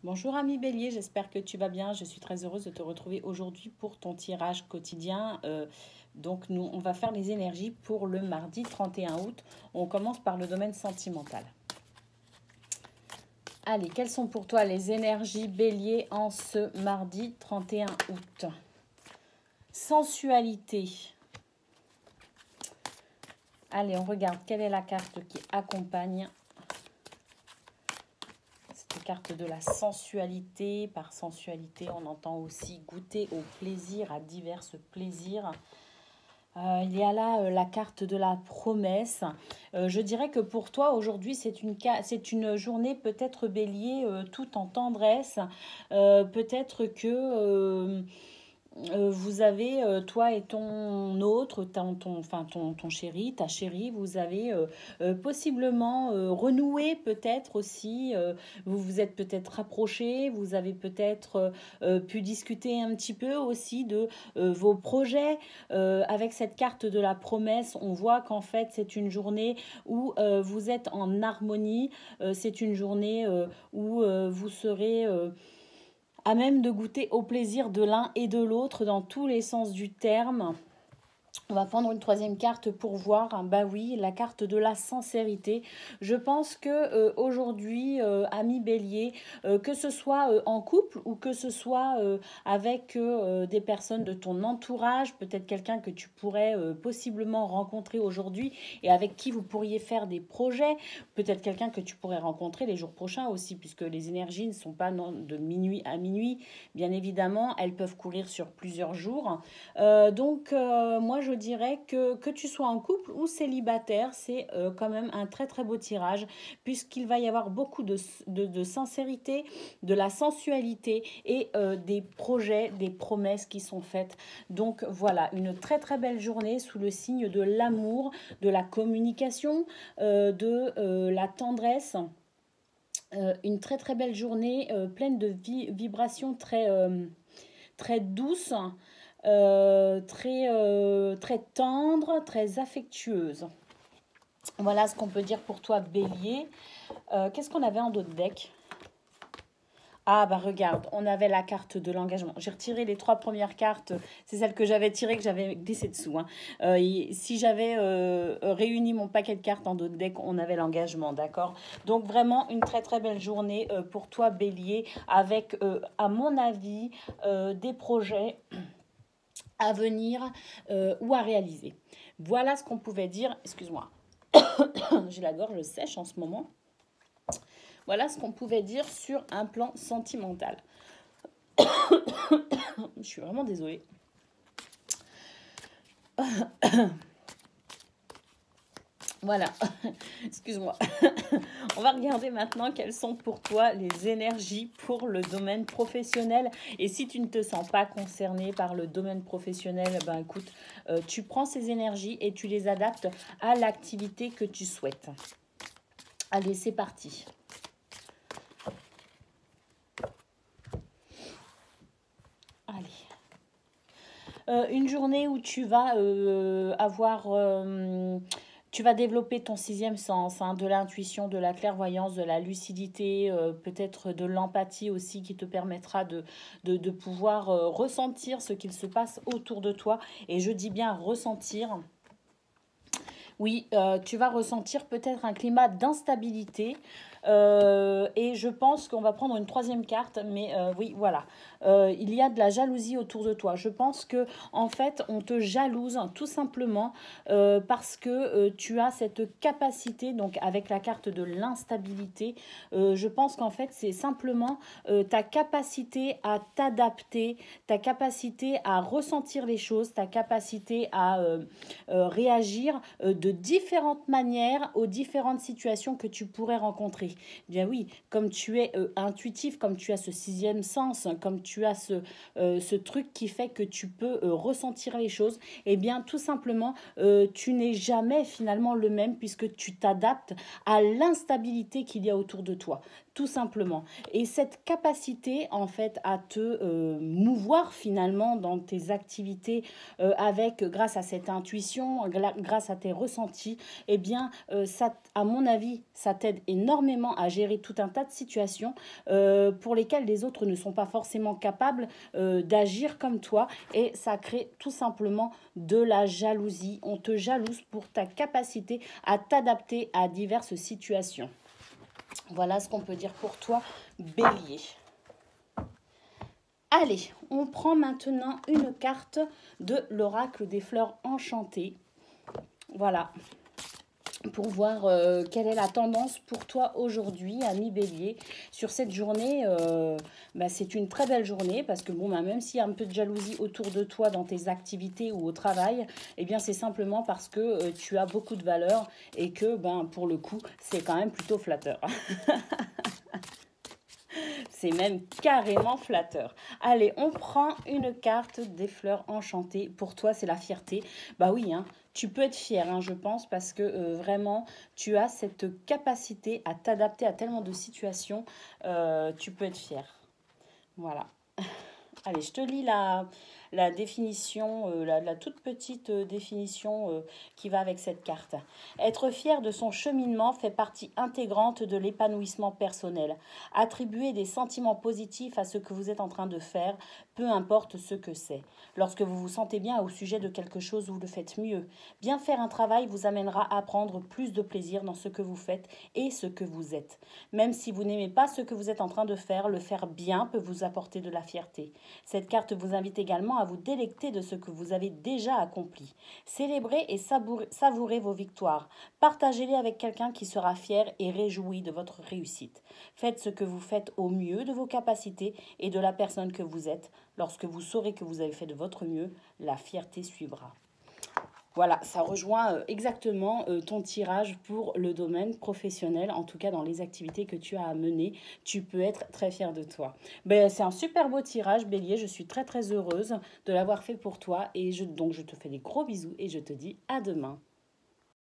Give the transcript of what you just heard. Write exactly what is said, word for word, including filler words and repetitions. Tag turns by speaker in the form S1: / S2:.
S1: Bonjour ami Bélier, j'espère que tu vas bien. Je suis très heureuse de te retrouver aujourd'hui pour ton tirage quotidien. Euh, donc nous, on va faire les énergies pour le mardi trente et un août. On commence par le domaine sentimental. Allez, quelles sont pour toi les énergies Bélier en ce mardi trente et un août? Sensualité. Allez, on regarde quelle est la carte qui accompagne carte de la sensualité. Par sensualité, on entend aussi goûter au plaisir, à divers plaisirs. Euh, il y a là euh, la carte de la promesse. Euh, je dirais que pour toi, aujourd'hui, c'est une, c'est une journée peut-être bélier, euh, tout en tendresse. Euh, peut-être que... Euh, Euh, vous avez, euh, toi et ton autre, ton, ton, enfin ton, ton chéri, ta chérie, vous avez euh, euh, possiblement euh, renoué peut-être aussi, euh, vous vous êtes peut-être rapprochés, vous avez peut-être euh, pu discuter un petit peu aussi de euh, vos projets. Euh, avec cette carte de la promesse, on voit qu'en fait c'est une journée où euh, vous êtes en harmonie, euh, c'est une journée euh, où euh, vous serez... Euh, à même de goûter au plaisir de l'un et de l'autre dans tous les sens du terme. On va prendre une troisième carte pour voir, hein, bah oui, la carte de la sincérité. Je pense que euh, aujourd'hui, euh, ami Bélier, euh, que ce soit euh, en couple ou que ce soit euh, avec euh, des personnes de ton entourage, peut-être quelqu'un que tu pourrais euh, possiblement rencontrer aujourd'hui et avec qui vous pourriez faire des projets, peut-être quelqu'un que tu pourrais rencontrer les jours prochains aussi, puisque les énergies ne sont pas non, de minuit à minuit, bien évidemment, elles peuvent courir sur plusieurs jours. Euh, donc, euh, moi, je dirais que que tu sois en couple ou célibataire, c'est euh, quand même un très très beau tirage, puisqu'il va y avoir beaucoup de, de, de sincérité, de la sensualité et euh, des projets, des promesses qui sont faites. Donc voilà, une très très belle journée sous le signe de l'amour, de la communication, euh, de euh, la tendresse. Euh, une très très belle journée euh, pleine de vi vibrations très, euh, très douces, euh, très, euh, très tendre, très affectueuse. Voilà ce qu'on peut dire pour toi, Bélier. Euh, Qu'est-ce qu'on avait en dos de deck? Ah bah regarde, on avait la carte de l'engagement. J'ai retiré les trois premières cartes. C'est celle que j'avais tirée, que j'avais glissée dessous. Hein. Euh, si j'avais euh, réuni mon paquet de cartes en dos de deck, on avait l'engagement, d'accord? Donc vraiment une très très belle journée euh, pour toi, Bélier, avec, euh, à mon avis, euh, des projets à venir euh, ou à réaliser. Voilà ce qu'on pouvait dire. Excuse-moi, j'ai la gorge sèche en ce moment. Voilà ce qu'on pouvait dire sur un plan sentimental. Je suis vraiment désolée. Voilà, excuse-moi. On va regarder maintenant quelles sont pour toi les énergies pour le domaine professionnel. Et si tu ne te sens pas concerné par le domaine professionnel, ben écoute, euh, tu prends ces énergies et tu les adaptes à l'activité que tu souhaites. Allez, c'est parti. Allez. Euh, une journée où tu vas euh, avoir... Euh, tu vas développer ton sixième sens, hein, de l'intuition, de la clairvoyance, de la lucidité, euh, peut-être de l'empathie aussi qui te permettra de, de, de pouvoir euh, ressentir ce qu'il se passe autour de toi. Et je dis bien ressentir. Oui, euh, tu vas ressentir peut-être un climat d'instabilité. Euh, et je pense qu'on va prendre une troisième carte, mais euh, oui, voilà. Euh, il y a de la jalousie autour de toi. Je pense que en fait, on te jalouse tout simplement euh, parce que euh, tu as cette capacité, donc avec la carte de l'instabilité, euh, je pense qu'en fait, c'est simplement euh, ta capacité à t'adapter, ta capacité à ressentir les choses, ta capacité à euh, euh, réagir euh, de différentes manières aux différentes situations que tu pourrais rencontrer. Bien oui, comme tu es euh, intuitif, comme tu as ce sixième sens, comme tu as ce, euh, ce truc qui fait que tu peux euh, ressentir les choses, eh bien tout simplement, euh, tu n'es jamais finalement le même puisque tu t'adaptes à l'instabilité qu'il y a autour de toi. tout simplement. Et cette capacité, en fait, à te euh, mouvoir finalement dans tes activités euh, avec, grâce à cette intuition, grâce à tes ressentis, eh bien, euh, ça, à mon avis, ça t'aide énormément à gérer tout un tas de situations euh, pour lesquelles les autres ne sont pas forcément capables euh, d'agir comme toi. Et ça crée tout simplement de la jalousie. On te jalouse pour ta capacité à t'adapter à diverses situations. Voilà ce qu'on peut dire pour toi, Bélier. Allez, on prend maintenant une carte de l'oracle des fleurs enchantées. Voilà, pour voir euh, quelle est la tendance pour toi aujourd'hui, ami Bélier. Sur cette journée, euh, bah, c'est une très belle journée parce que bon, bah, même s'il y a un peu de jalousie autour de toi dans tes activités ou au travail, eh bien c'est simplement parce que euh, tu as beaucoup de valeur et que ben, pour le coup, c'est quand même plutôt flatteur. C'est même carrément flatteur. Allez, on prend une carte des fleurs enchantées. Pour toi, c'est la fierté. Bah oui, hein, tu peux être fier, hein, je pense, parce que euh, vraiment, tu as cette capacité à t'adapter à tellement de situations. Euh, tu peux être fier. Voilà. Allez, je te lis la, la définition, euh, la, la toute petite euh, définition euh, qui va avec cette carte. Être fier de son cheminement fait partie intégrante de l'épanouissement personnel. Attribuer des sentiments positifs à ce que vous êtes en train de faire, peu importe ce que c'est. Lorsque vous vous sentez bien au sujet de quelque chose, vous le faites mieux. Bien faire un travail vous amènera à prendre plus de plaisir dans ce que vous faites et ce que vous êtes. Même si vous n'aimez pas ce que vous êtes en train de faire, le faire bien peut vous apporter de la fierté. Cette carte vous invite également à vous délecter de ce que vous avez déjà accompli. Célébrez et savourez vos victoires. Partagez-les avec quelqu'un qui sera fier et réjoui de votre réussite. Faites ce que vous faites au mieux de vos capacités et de la personne que vous êtes. Lorsque vous saurez que vous avez fait de votre mieux, la fierté suivra. Voilà, ça rejoint euh, exactement euh, ton tirage pour le domaine professionnel, en tout cas dans les activités que tu as à mener. Tu peux être très fier de toi. Ben, c'est un super beau tirage, Bélier. Je suis très très heureuse de l'avoir fait pour toi. Et je, donc je te fais des gros bisous et je te dis à demain.